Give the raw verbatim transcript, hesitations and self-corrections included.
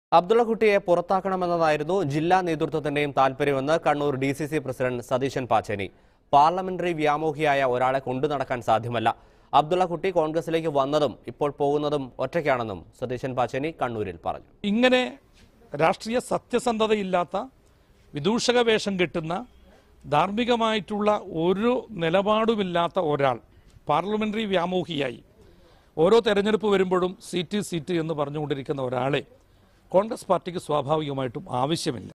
അബ്ദുള്ളക്കുട്ടിയെ പുറത്താക്കണമെന്നതായിരുന്നു ജില്ലാ നേതൃത്വത്തിന്റെയും താൽപര്യമെന്ന് Kannur D C C president Satheesan Pacheni. Parliamentary വ്യാമോഹിയായ ഒരാളെ കൊണ്ടു നടക്കാൻ സാധ്യമല്ല. അബ്ദുള്ളക്കുട്ടി കോൺഗ്രസിലേക്ക് വന്നതും ഇപ്പോൾ പോകുന്നതും ഒറ്റയ്ക്കാണെന്നും സതീശൻ പാച്ചേനി കണ്ണൂരിൽ പറഞ്ഞു. ഇങ്ങനെ രാഷ്ട്രീയ സത്യസന്ധതയില്ലാത്ത, വിദൂഷക വേഷം കെട്ടുന്ന, ധാർമ്മികമായിട്ടുള്ള ഒരു നിലപാടുമില്ലാത്ത ഒരാൾ പാർലമെന്ററി വ്യാമോഹിയായി ഓരോ തെരഞ്ഞെടുപ്പ് വരുമ്പോഴും സീറ്റ് സീറ്റ് എന്ന് പറഞ്ഞുകൊണ്ടിരിക്കുന്ന ഒരാളെ കോൺഗ്രസ് പാർട്ടിക്ക് സ്വാഭാവികമായിട്ടും ആവശ്യമില്ല.